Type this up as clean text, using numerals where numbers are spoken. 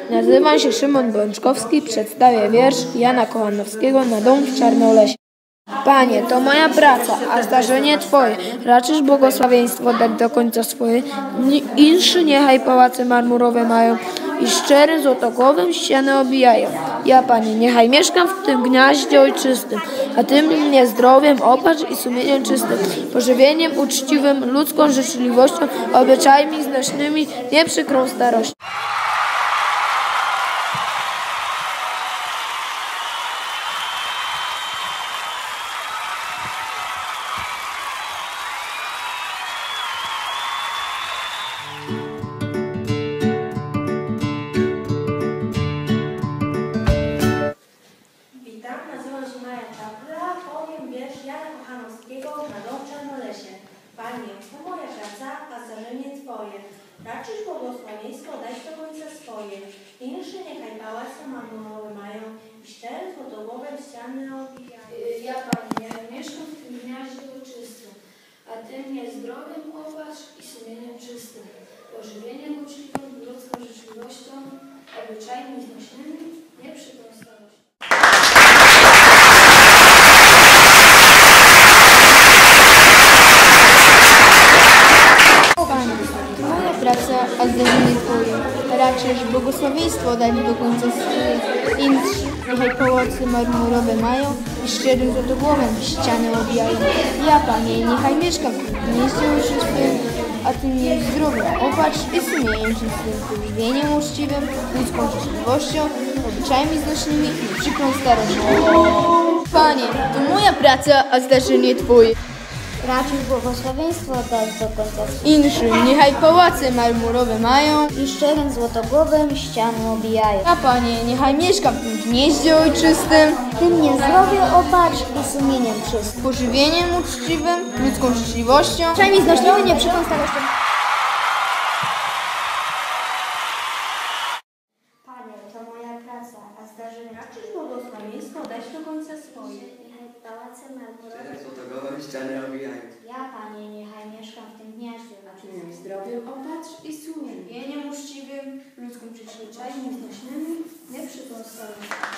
Nazywam się Szymon Bączkowski, przedstawię wiersz Jana Kochanowskiego na dom w Czarnolesie. Panie, to moja praca, a zdarzenie Twoje. Raczysz błogosławieństwo dać do końca swoje. Inszy niechaj pałace marmurowe mają i szczerym złotogłowym ściany obijają. Ja, Panie, niechaj mieszkam w tym gniaździe ojczystym, a Ty mnie zdrowiem opatrz i sumieniem czystym, pożywieniem uczciwym, ludzką życzliwością, obyczajami znośnymi, nie przykrą starością. Witam, nazywam się Maja Czapla, powiem wiersz Jana Kochanowskiego na dom w Czarnolesie. Panie, to moja praca, a zdarzenie Twoje. Raczysz błogosławieństwo dać do końca swoje. Inszy niechaj pałace marmurowe mają i szczere złotogłowe ściany obijają. Ja, Panie, mieszkam w tym gniaździe ojczystym, a Ty mnie zdrowiem opatrz i sumieniem czystym, pożywieniem uczciwym, ludzką życzliwością, obyczajami znośnymi, nie przykrą starością. Panie, to moja praca, a zdarzenie Twoje. Raczysz błogosławieństwo dać do końca swoje. Insi niechaj pałace marmurowe mają i szczerym złotogłowem ściany obijają. Ja, Panie, niechaj mieszkam w gnieździe ojczystym, a Ty mnie zdrowiem opatrz i sumieniem czystym, pożywieniem uczciwym, ludzką życzliwością, obyczajami znośnymi i przykrą starością. Panie, to moja praca, a zdarzenie Twoje. Raczysz błogosławieństwo dać do końca Inszym niechaj pałace marmurowe mają i szczerym złotogłowym ściany obijają. Ja, Panie, niechaj mieszkam w tym gnieździe ojczystym, Ty mnie zdrowie opatrz i sumieniem czystym. pożywieniem uczciwym, ludzką życzliwością, Przynajmniej znośnymi, nie przykrą starością. Panie, to moja praca, a zdarzenie raczysz błogosławieństwo dać do końca swoje. Niechaj pałace marmurowe. Złotogłowym ściany obijają. Ja, Panie, niechaj mieszkam w tym gniaździe. zdrowiem opatrz i sumieniem uczciwym, ludzką życzliwością, znośnymi, nie przykrą starością.